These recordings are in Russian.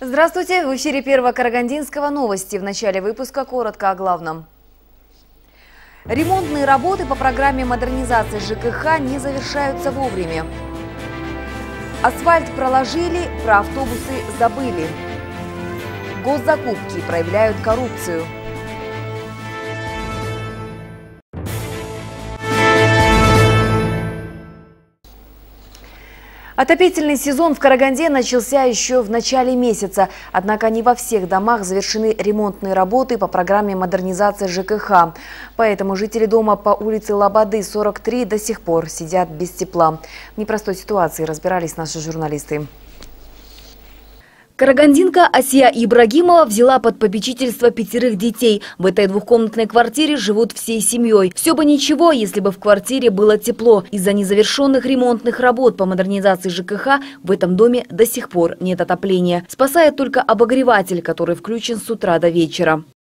Здравствуйте! В эфире Первого Карагандинского новости. В начале выпуска коротко о главном. Ремонтные работы по программе модернизации ЖКХ не завершаются вовремя. Асфальт проложили, про автобусы забыли. Госзакупки проявляют коррупцию. Отопительный сезон в Караганде начался еще в начале месяца. Однако не во всех домах завершены ремонтные работы по программе модернизации ЖКХ. Поэтому жители дома по улице Лободы, 43, до сих пор сидят без тепла. В непростой ситуации разбирались наши журналисты. Карагандинка Асия Ибрагимова взяла под попечительство 5 детей. В этой двухкомнатной квартире живут всей семьей. Все бы ничего, если бы в квартире было тепло. Из-за незавершенных ремонтных работ по модернизации ЖКХ в этом доме до сих пор нет отопления. Спасает только обогреватель, который включен с утра до вечера.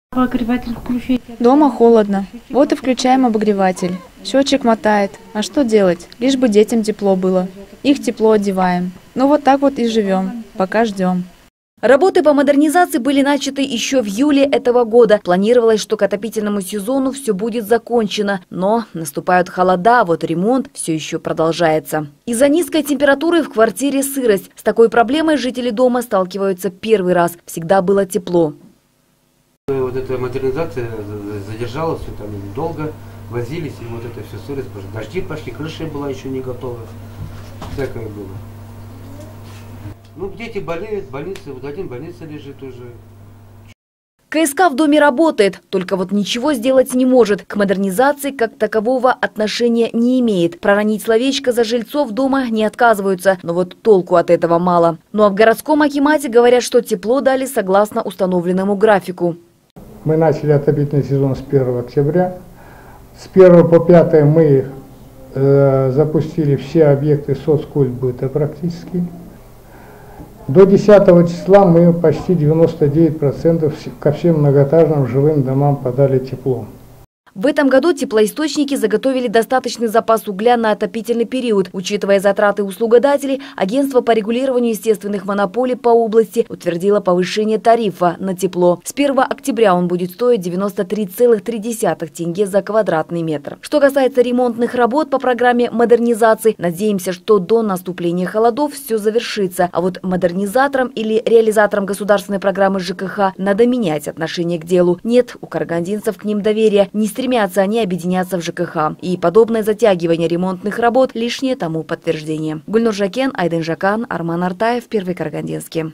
Дома холодно. Вот и включаем обогреватель. Счетчик мотает. А что делать? Лишь бы детям тепло было. Их тепло одеваем. Ну вот так вот и живем. Пока ждем. Работы по модернизации были начаты еще в июле этого года. Планировалось, что к отопительному сезону все будет закончено. Но наступают холода, а вот ремонт все еще продолжается. Из-за низкой температуры в квартире сырость. С такой проблемой жители дома сталкиваются первый раз. Всегда было тепло. Вот эта модернизация задержалась, все там долго возились, и вот это все сырость. Дожди пошли, крыша была еще не готова. Всякое было. Ну, дети болеют, больница, вот один в больнице лежит уже. КСК в доме работает, только вот ничего сделать не может. К модернизации как такового отношения не имеет. Проронить словечко за жильцов дома не отказываются, но вот толку от этого мало. Ну а в городском акимате говорят, что тепло дали согласно установленному графику. Мы начали отопительный сезон с 1 октября. С 1 по 5 мы запустили все объекты соцкультбыта практически. До 10 числа мы почти 99% ко всем многоэтажным жилым домам подали тепло. В этом году теплоисточники заготовили достаточный запас угля на отопительный период. Учитывая затраты услугодателей, агентство по регулированию естественных монополий по области утвердило повышение тарифа на тепло. С 1 октября он будет стоить 93,3 тенге за квадратный метр. Что касается ремонтных работ по программе модернизации, надеемся, что до наступления холодов все завершится. А вот модернизаторам или реализаторам государственной программы ЖКХ надо менять отношение к делу. Нет, у карагандинцев к ним доверия. Не стремятся они объединяться в ЖКХ. И подобное затягивание ремонтных работ – лишнее тому подтверждение. Гульнур Жакен, Айдын Жакан, Арман Артаев, Первый Карагандинский.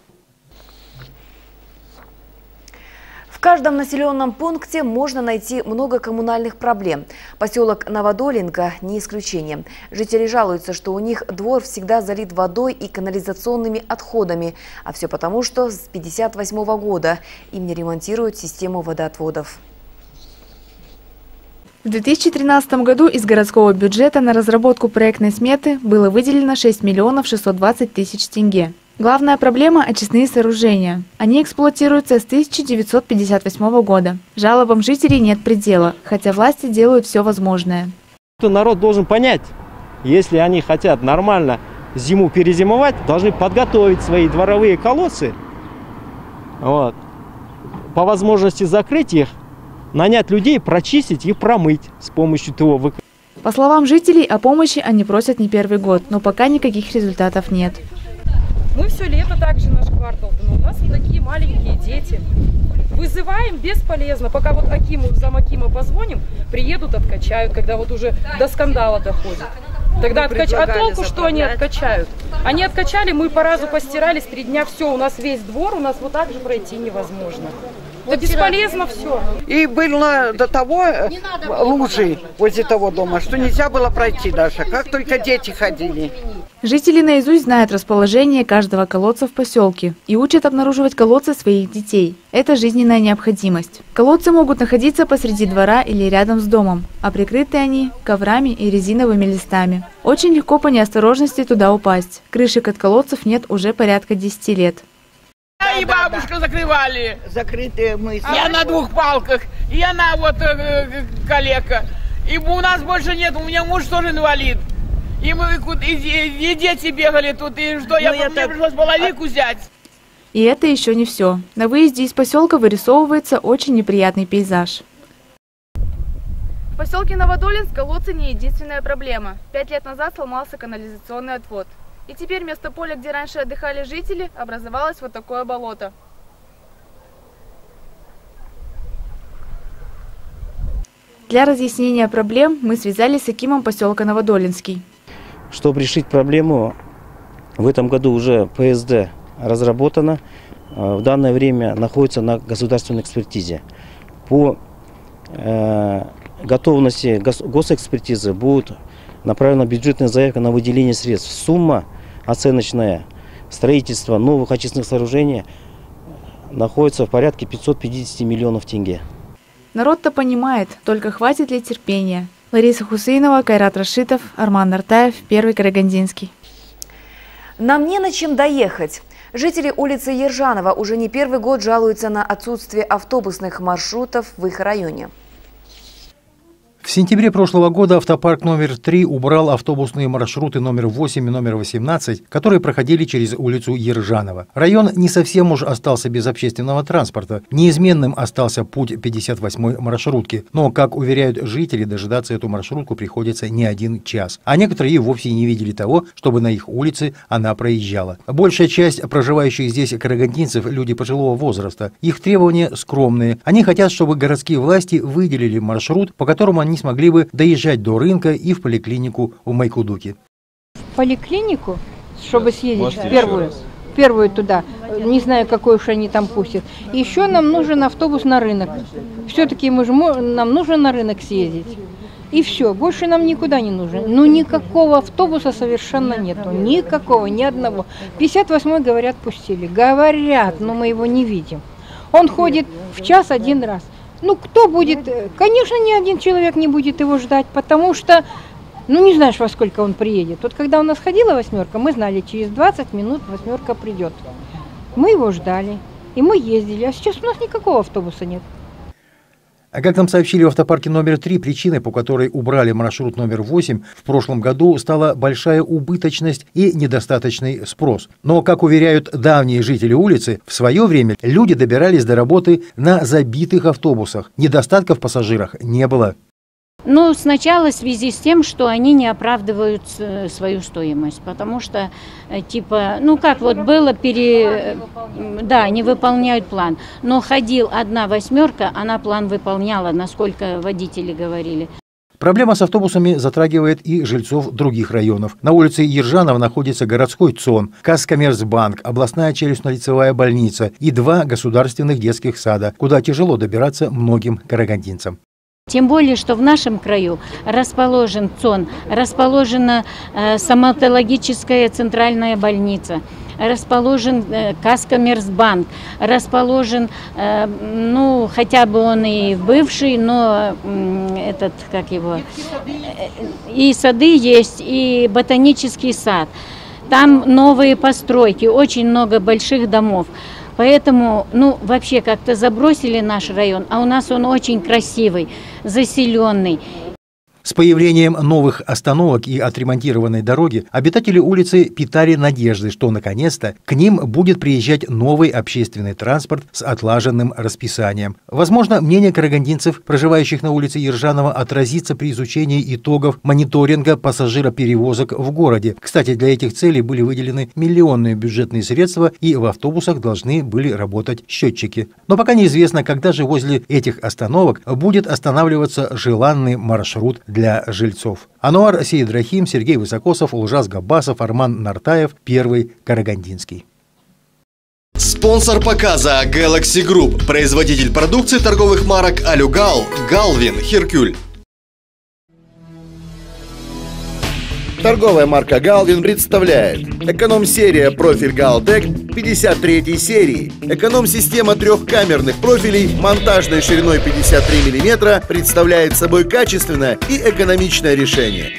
В каждом населенном пункте можно найти много коммунальных проблем. Поселок Новодолинка не исключение. Жители жалуются, что у них двор всегда залит водой и канализационными отходами. А все потому, что с 1958 года им не ремонтируют систему водоотводов. В 2013 году из городского бюджета на разработку проектной сметы было выделено 6 миллионов 620 тысяч тенге. Главная проблема – очистные сооружения. Они эксплуатируются с 1958 года. Жалобам жителей нет предела, хотя власти делают все возможное. Народ должен понять, если они хотят нормально зиму перезимовать, должны подготовить свои дворовые колодцы, вот, по возможности закрыть их, нанять людей, прочистить и промыть с помощью ТО. По словам жителей, о помощи они просят не первый год, но пока никаких результатов нет. Мы все лето также наш квартал, но у нас такие маленькие дети. Вызываем бесполезно, пока вот зам-акима позвоним, приедут, откачают, когда вот уже до скандала доходит. Тогда откачают. А толку, что они откачают? Они откачали, мы по разу постирались, 3 дня, все, у нас весь двор, у нас вот так же пройти невозможно. Это бесполезно все. И было до того лужи возле того дома, что нельзя было пройти даже, как только дети ходили. Жители наизусть знают расположение каждого колодца в поселке и учат обнаруживать колодцы своих детей. Это жизненная необходимость. Колодцы могут находиться посреди двора или рядом с домом, а прикрыты они коврами и резиновыми листами. Очень легко по неосторожности туда упасть. Крышек от колодцев нет уже порядка 10 лет. И бабушка закрывали. Закрытые мы. Я на 2 палках, и она вот калека. И у нас больше нет, у меня муж тоже инвалид. И мы и дети бегали тут, и что, мне пришлось половику взять. И это еще не все. На выезде из поселка вырисовывается очень неприятный пейзаж. В поселке Новодолинск колодцы не единственная проблема. 5 лет назад сломался канализационный отвод. И теперь вместо поля, где раньше отдыхали жители, образовалось вот такое болото. Для разъяснения проблем мы связались с акимом поселка Новодолинский. Чтобы решить проблему, в этом году уже ПСД разработано. В данное время находится на государственной экспертизе. По готовности госэкспертизы будет направлена бюджетная заявка на выделение средств. Сумма оценочная строительства новых очистных сооружений находится в порядке 550 миллионов тенге. Народ-то понимает, только хватит ли терпения. Лариса Хусейнова, Кайрат Рашитов, Арман Нартаев, Первый Карагандинский. Нам не на чем доехать. Жители улицы Ержанова уже не первый год жалуются на отсутствие автобусных маршрутов в их районе. В сентябре прошлого года автопарк номер 3 убрал автобусные маршруты номер 8 и номер 18, которые проходили через улицу Ержанова. Район не совсем уж остался без общественного транспорта. Неизменным остался путь 58-й маршрутки. Но, как уверяют жители, дожидаться эту маршрутку приходится не один час. А некоторые и вовсе не видели того, чтобы на их улице она проезжала. Большая часть проживающих здесь карагандинцев – люди пожилого возраста. Их требования скромные. Они хотят, чтобы городские власти выделили маршрут, по которому они смогли бы доезжать до рынка и в поликлинику в Майкудуке. В поликлинику, чтобы съездить в первую туда, не знаю, какой уж они там пустят. Еще нам нужен автобус на рынок. Все-таки нам нужно на рынок съездить. И все, больше нам никуда не нужно. Ну, никакого автобуса совершенно нету. Никакого, ни одного. 58-й, говорят, пустили. Говорят, но мы его не видим. Он ходит в час один раз. Ну, кто будет? Конечно, ни один человек не будет его ждать, потому что, ну, не знаешь, во сколько он приедет. Вот когда у нас ходила восьмерка, мы знали, через 20 минут восьмерка придет. Мы его ждали, и мы ездили, а сейчас у нас никакого автобуса нет. А как нам сообщили в автопарке номер 3, причиной, по которой убрали маршрут номер 8, в прошлом году стала большая убыточность и недостаточный спрос. Но, как уверяют давние жители улицы, в свое время люди добирались до работы на забитых автобусах. Недостатков в пассажирах не было. Ну, сначала в связи с тем, что они не оправдывают свою стоимость, потому что, типа, ну как вот было, да, не выполняют план, но ходил одна восьмерка, она план выполняла, насколько водители говорили. Проблема с автобусами затрагивает и жильцов других районов. На улице Ержанова находится городской ЦОН, Казкоммерцбанк, областная челюстно-лицевая больница и 2 государственных детских сада, куда тяжело добираться многим карагандинцам. Тем более, что в нашем краю расположен ЦОН, расположена стоматологическая центральная больница, расположен Казкоммерцбанк, расположен, ну, хотя бы он и бывший, но этот, как его, и сады есть, и ботанический сад. Там новые постройки, очень много больших домов. Поэтому, ну, вообще как-то забросили наш район, а у нас он очень красивый, заселенный. С появлением новых остановок и отремонтированной дороги обитатели улицы питали надежды, что наконец-то к ним будет приезжать новый общественный транспорт с отлаженным расписанием. Возможно, мнение карагандинцев, проживающих на улице Ержанова, отразится при изучении итогов мониторинга пассажироперевозок в городе. Кстати, для этих целей были выделены миллионные бюджетные средства, и в автобусах должны были работать счетчики. Но пока неизвестно, когда же возле этих остановок будет останавливаться желанный маршрут для жильцов. Ануар Сейдрахим, Сергей Высокосов, Улжас Габбасов, Арман Нартаев, Первый Карагандинский. Спонсор показа Galaxy Group, производитель продукции торговых марок Алюгал, Галвин, Херкюль. Торговая марка Галвин представляет эконом-серия профиль Галтек 53 серии. Эконом-система трехкамерных профилей монтажной шириной 53 мм представляет собой качественное и экономичное решение.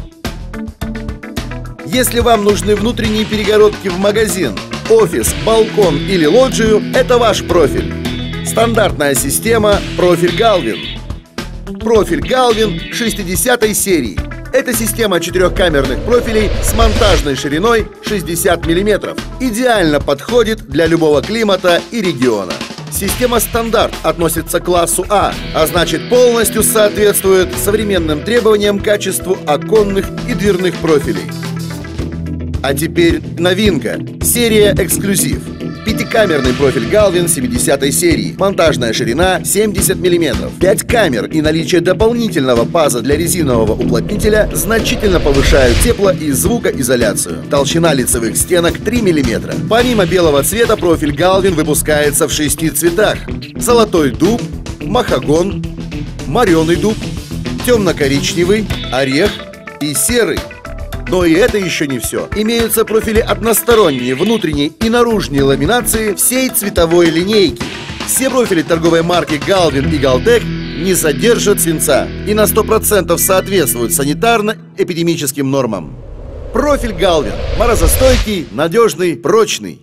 Если вам нужны внутренние перегородки в магазин, офис, балкон или лоджию, это ваш профиль. Стандартная система профиль Галвин. Профиль Галвин 60 серии. Это система 4-камерных профилей с монтажной шириной 60 мм. Идеально подходит для любого климата и региона. Система «Стандарт» относится к классу А, а значит полностью соответствует современным требованиям к качеству оконных и дверных профилей. А теперь новинка. Серия «Эксклюзив». 5-камерный профиль Galvin 70-й серии. Монтажная ширина 70 мм. 5 камер и наличие дополнительного паза для резинового уплотнителя значительно повышают тепло- и звукоизоляцию. Толщина лицевых стенок 3 мм. Помимо белого цвета, профиль Galvin выпускается в 6 цветах. Золотой дуб, махагон, мореный дуб, темно-коричневый, орех и серый. Но и это еще не все. Имеются профили односторонние, внутренней и наружной ламинации всей цветовой линейки. Все профили торговой марки Galvin и Galtec не содержат свинца и на 100% соответствуют санитарно-эпидемическим нормам. Профиль Galvin – морозостойкий, надежный, прочный.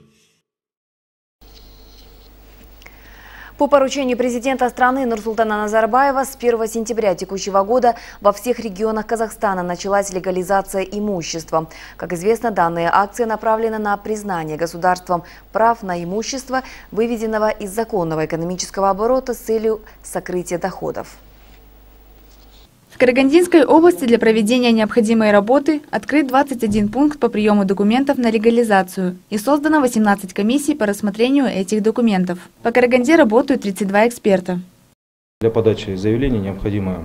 По поручению президента страны Нурсултана Назарбаева с 1 сентября текущего года во всех регионах Казахстана началась легализация имущества. Как известно, данная акция направлена на признание государством прав на имущество, выведенного из законного экономического оборота с целью сокрытия доходов. В Карагандинской области для проведения необходимой работы открыт 21 пункт по приему документов на легализацию и создано 18 комиссий по рассмотрению этих документов. По Караганде работают 32 эксперта. Для подачи заявления необходимо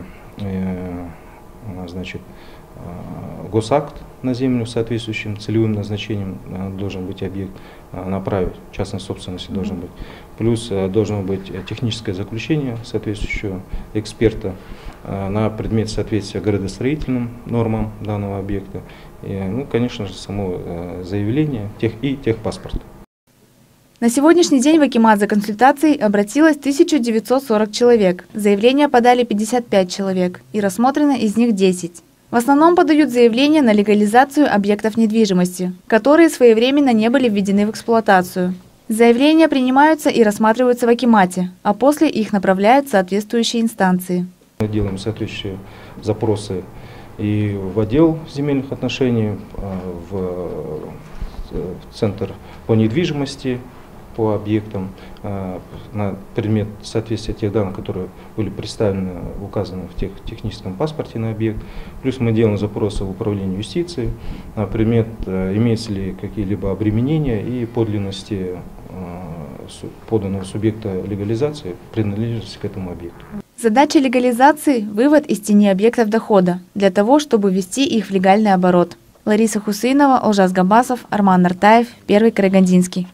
госакт на землю с соответствующим целевым назначением должен быть объект, направить, частной собственности должен быть. Плюс должно быть техническое заключение соответствующего эксперта на предмет соответствия градостроительным нормам данного объекта. И, конечно же, само заявление и техпаспорт. На сегодняшний день в Акимат за консультацией обратилось 1940 человек. Заявления подали 55 человек и рассмотрено из них 10. В основном подают заявления на легализацию объектов недвижимости, которые своевременно не были введены в эксплуатацию. Заявления принимаются и рассматриваются в Акимате, а после их направляют в соответствующие инстанции. Мы делаем соответствующие запросы и в отдел земельных отношений, в центр по недвижимости, по объектам, на предмет соответствия тех данных, которые были представлены, указаны в техническом паспорте на объект. Плюс мы делаем запросы в управление юстиции на предмет, имеются ли какие-либо обременения и подлинности поданного субъекта легализации принадлежности к этому объекту. Задача легализации – вывод из тени объектов дохода, для того, чтобы ввести их в легальный оборот. Лариса Хусейнова, Олжас Габасов, Арман Нартаев, Первый Карагандинский.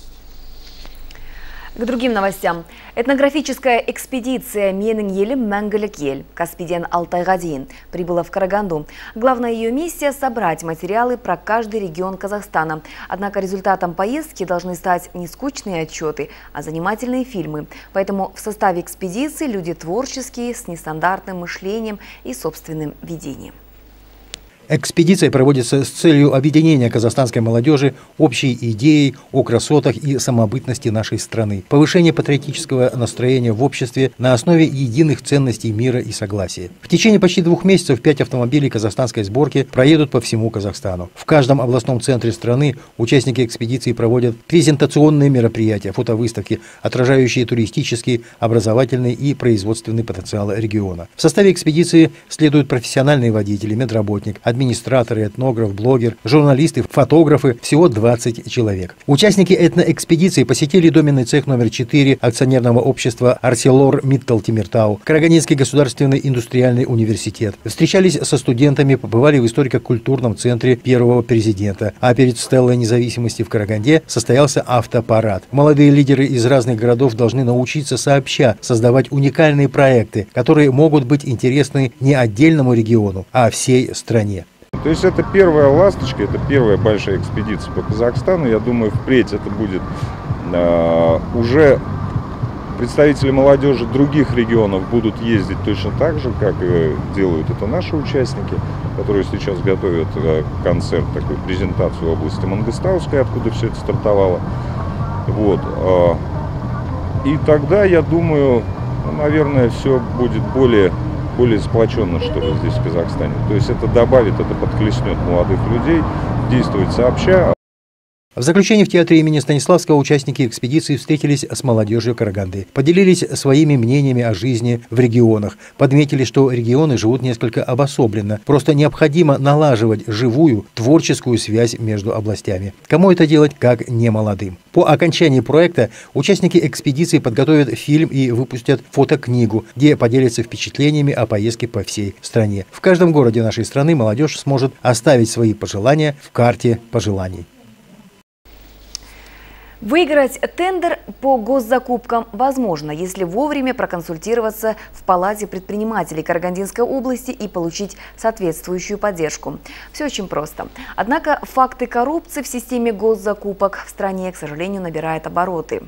К другим новостям. Этнографическая экспедиция «Менің елім мәңгілік ел» Каспийден Алтайға дейін прибыла в Караганду. Главная ее миссия – собрать материалы про каждый регион Казахстана. Однако результатом поездки должны стать не скучные отчеты, а занимательные фильмы. Поэтому в составе экспедиции люди творческие, с нестандартным мышлением и собственным видением. Экспедиция проводится с целью объединения казахстанской молодежи общей идеей о красотах и самобытности нашей страны, повышения патриотического настроения в обществе на основе единых ценностей мира и согласия. В течение почти 2 месяцев 5 автомобилей казахстанской сборки проедут по всему Казахстану. В каждом областном центре страны участники экспедиции проводят презентационные мероприятия, фотовыставки, отражающие туристический, образовательный и производственный потенциал региона. В составе экспедиции следуют профессиональные водители, медработник, администраторы, этнограф, блогер, журналисты, фотографы, всего 20 человек. Участники этноэкспедиции посетили доменный цех номер 4 акционерного общества ArcelorMittal Темиртау, Карагандинский государственный индустриальный университет. Встречались со студентами, побывали в историко-культурном центре первого президента. А перед стеллой независимости в Караганде состоялся автопарад. Молодые лидеры из разных городов должны научиться сообща создавать уникальные проекты, которые могут быть интересны не отдельному региону, а всей стране. То есть это первая ласточка, это первая большая экспедиция по Казахстану. Я думаю, впредь это будет уже представители молодежи других регионов будут ездить точно так же, как делают это наши участники, которые сейчас готовят концерт, такую презентацию в области Мангостауской, откуда все это стартовало. Вот. И тогда, я думаю, наверное, все будет более более сплоченно, что ли, здесь, в Казахстане. То есть это добавит, это подхлестнет молодых людей, действовать сообща. В заключение в театре имени Станиславского участники экспедиции встретились с молодежью Караганды, поделились своими мнениями о жизни в регионах, подметили, что регионы живут несколько обособленно, просто необходимо налаживать живую, творческую связь между областями. Кому это делать, как не молодым? По окончании проекта участники экспедиции подготовят фильм и выпустят фотокнигу, где поделятся впечатлениями о поездке по всей стране. В каждом городе нашей страны молодежь сможет оставить свои пожелания в карте пожеланий. Выиграть тендер по госзакупкам возможно, если вовремя проконсультироваться в Палате предпринимателей Карагандинской области и получить соответствующую поддержку. Все очень просто. Однако факты коррупции в системе госзакупок в стране, к сожалению, набирают обороты.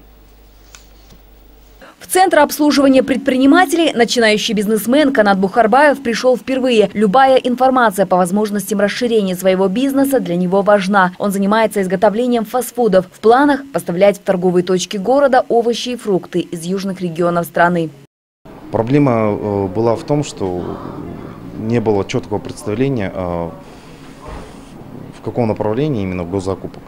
В Центр обслуживания предпринимателей начинающий бизнесмен Канат Бухарбаев пришел впервые. Любая информация по возможностям расширения своего бизнеса для него важна. Он занимается изготовлением фастфудов. В планах поставлять в торговые точки города овощи и фрукты из южных регионов страны. Проблема была в том, что не было четкого представления, в каком направлении именно госзакупок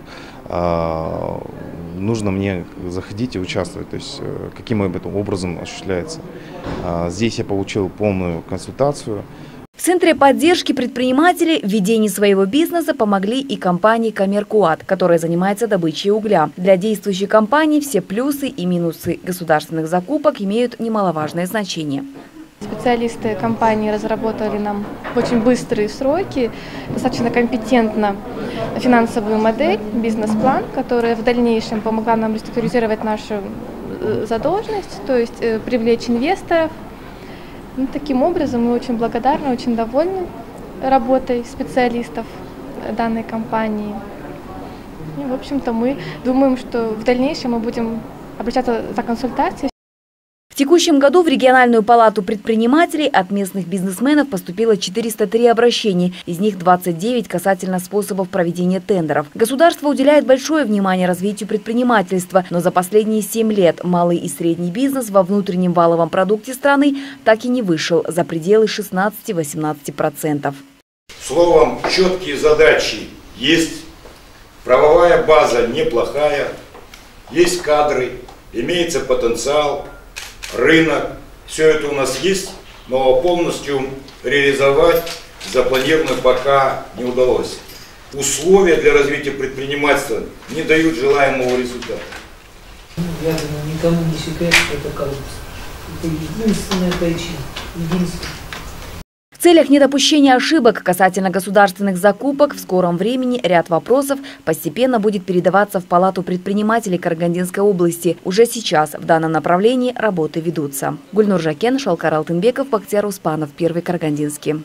нужно мне заходить и участвовать, то есть каким образом осуществляется. Здесь я получил полную консультацию. В Центре поддержки предпринимателей в ведении своего бизнеса помогли и компании «Коммеркуат», которая занимается добычей угля. Для действующей компании все плюсы и минусы государственных закупок имеют немаловажное значение. Специалисты компании разработали нам в очень быстрые сроки, достаточно компетентно финансовую модель, бизнес-план, которая в дальнейшем помогла нам реструктуризировать нашу задолженность, то есть привлечь инвесторов. Таким образом мы очень благодарны, очень довольны работой специалистов данной компании. И, в общем-то, мы думаем, что в дальнейшем мы будем обращаться за консультацией. В текущем году в региональную палату предпринимателей от местных бизнесменов поступило 403 обращения, из них 29 касательно способов проведения тендеров. Государство уделяет большое внимание развитию предпринимательства, но за последние 7 лет малый и средний бизнес во внутреннем валовом продукте страны так и не вышел за пределы 16-18%. Словом, четкие задачи есть, правовая база неплохая, есть кадры, имеется потенциал. Рынок, все это у нас есть, но полностью реализовать запланированно пока не удалось. Условия для развития предпринимательства не дают желаемого результата. Я думаю, никому не секрет, что это коррупция. Это единственная причина. Единственная. В целях недопущения ошибок касательно государственных закупок в скором времени ряд вопросов постепенно будет передаваться в Палату предпринимателей Карагандинской области. Уже сейчас в данном направлении работы ведутся. Гульнур Жакен, Шалкар Алтынбеков, Бактияр Успанов, Первый Карагандинский.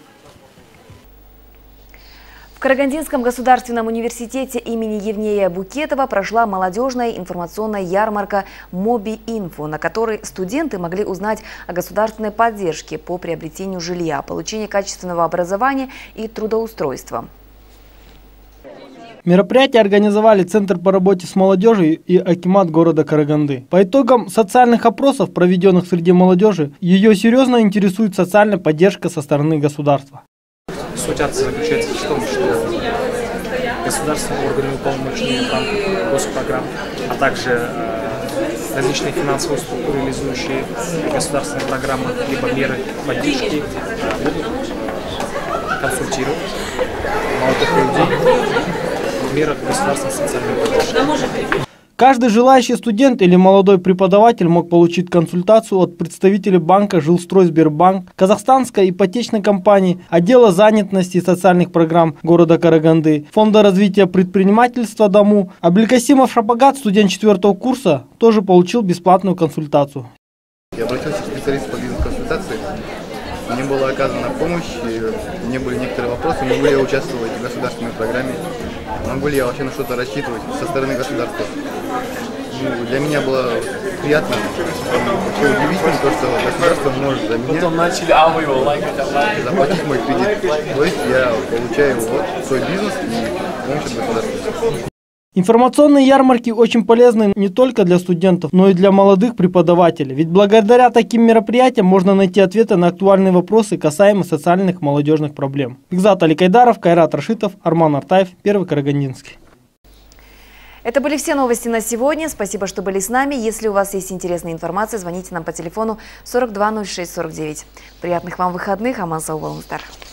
В Карагандинском государственном университете имени Евнея Букетова прошла молодежная информационная ярмарка «Моби-Инфо», на которой студенты могли узнать о государственной поддержке по приобретению жилья, получению качественного образования и трудоустройства. Мероприятие организовали Центр по работе с молодежью и акимат города Караганды. По итогам социальных опросов, проведенных среди молодежи, ее серьезно интересует социальная поддержка со стороны государства. Суть акции заключается в том, что государственные органы уполномоченные в рамках госпрограмм, а также различные финансовые структуры, реализующие государственные программы либо меры поддержки, будут консультировать молодых людей в мерах государственной социальной поддержки. Каждый желающий студент или молодой преподаватель мог получить консультацию от представителей банка «Жилстройсбербанк», казахстанской ипотечной компании, отдела занятости и социальных программ города Караганды, Фонда развития предпринимательства «Дому». Абелькасимов Шапагат, студент 4-го курса, тоже получил бесплатную консультацию. Я обратился к специалисту по бизнес-консультации. Мне была оказана помощь, у меня были некоторые вопросы, могу ли я участвовать в государственной программе, могу ли я вообще на что-то рассчитывать со стороны государства. Для меня было приятно, вообще удивительно то, что государство может за меня заплатить мой кредит. То есть я получаю свой бизнес и помощь от государства. Информационные ярмарки очень полезны не только для студентов, но и для молодых преподавателей. Ведь благодаря таким мероприятиям можно найти ответы на актуальные вопросы, касаемые социальных молодежных проблем. Бекзат Аликайдаров, Кайрат Рашитов, Арман Артаев, Первый Карагандинский. Это были все новости на сегодня. Спасибо, что были с нами. Если у вас есть интересная информация, звоните нам по телефону 42 06 49. Приятных вам выходных. Аман Саубалмустар.